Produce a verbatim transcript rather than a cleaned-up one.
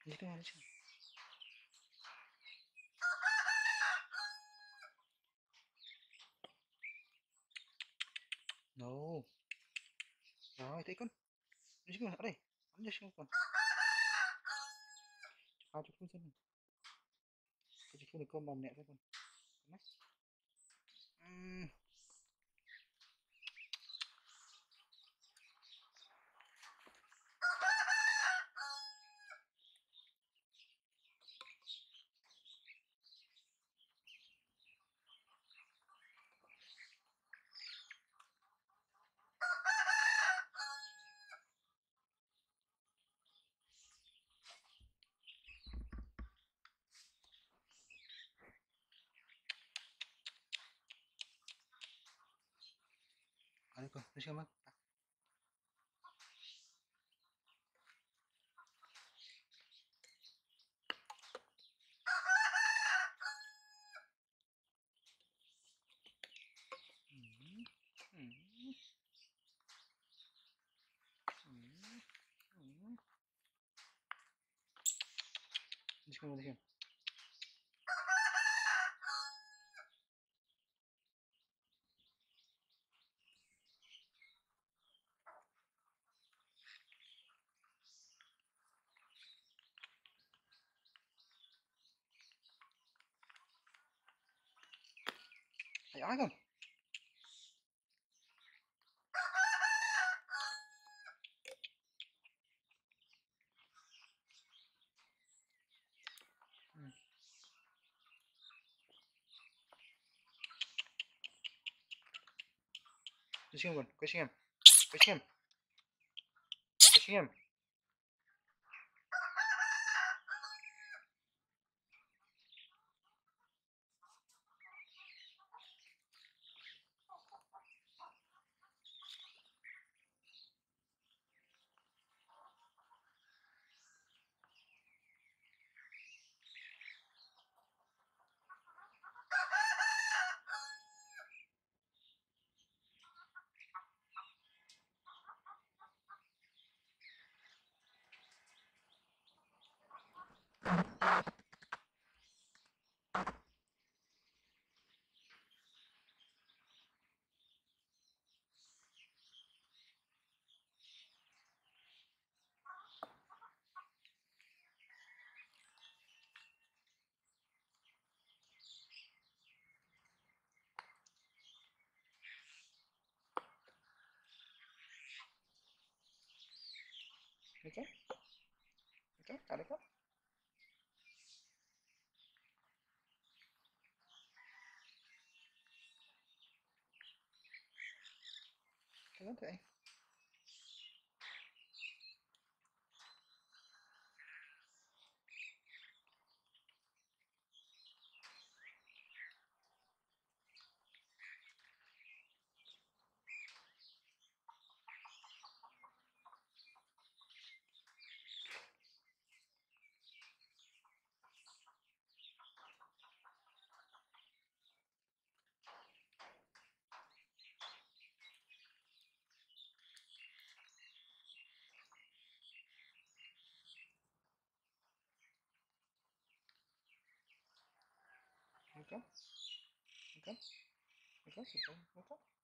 Di situ, di situ. No. Rồi, thấy con. Đi situ, ở đây. Bắn đi situ con. Ao cho phương chân. Cái phương này con mầm nhẹ thôi con. Con mắt. Ừm. Ở đây con, đi situ con. Ừm. Ừm. Ừm. Ừm. Đi situ, đi situ. Thấy ai không? Ừm. Đi situ con, quay xem. Quay xem. Quay xem. Được chưa? Được chưa? Cả đấy con. Cái đó thì được chưa? Được chưa? Được chưa? Được chưa? Được chưa?